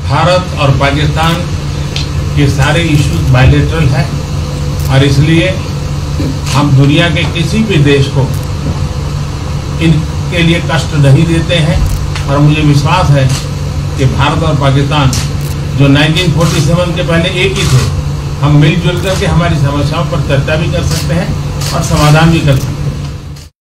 भारत और पाकिस्तान के सारे इश्यूज बायलैटरल है और इसलिए हम दुनिया के किसी भी देश को इनके लिए कष्ट नहीं देते हैं। और मुझे विश्वास है कि भारत और पाकिस्तान जो 1947 के पहले एक ही थे, हम मिलजुल करके हमारी समस्याओं पर चर्चा भी कर सकते हैं और समाधान भी कर सकते हैं।